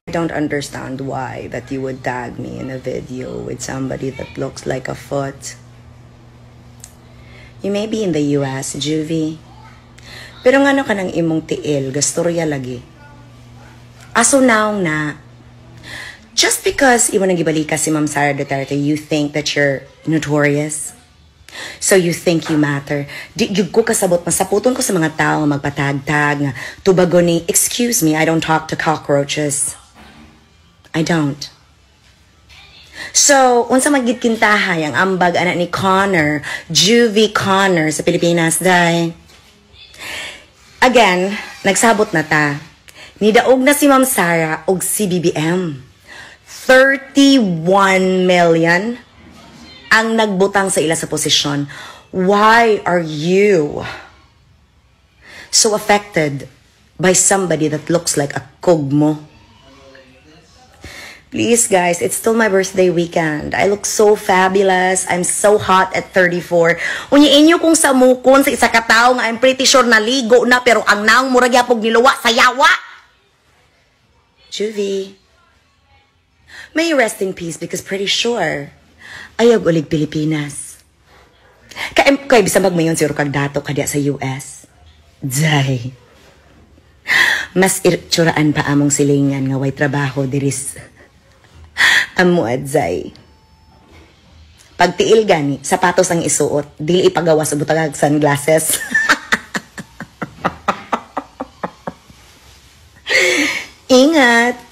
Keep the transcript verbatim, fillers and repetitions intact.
I don't understand why that you would tag me in a video with somebody that looks like a foot. You may be in the U S, Juvie. Pero ngano ka ng imong tiil, gastorya lagi. Aso naong na, just because iwan nang gibalika si Ma'am Sara Duterte, you think that you're notorious? So you think you matter? Di gyud ko kasabot, masaputon ko sa mga tao nga magpatag-tag nga tubago ni, excuse me, I don't talk to cockroaches. I don't. So, unsa magigkintahay ang ambag anak ni Connor, JUVIE Connor sa Pilipinas, day? Again, nagsabot na ta. Nidaog na si Ma'am Sara og si B B M. thirty-one million ang nagbutang sa ila sa posisyon. Why are you so affected by somebody that looks like a kugmo? Please guys, it's still my birthday weekend. I look so fabulous. I'm so hot at thirty-four. Unya inyo kung samukon sa isa ka tawo nga I'm pretty sure naligo na pero ang naong murag yapog niluwa sa yawa. Juvie, may you rest in peace because pretty sure ayag ulig Pilipinas. Kaya kay bisag magmayon si kag dato kadya sa U S. Jay. Mas irtsuraan pa among silingan nga way trabaho diris. Amo adzay. Pagtiil gani, sapatos ang isuot, dili ipagawa sa butagag sunglasses. Ingat.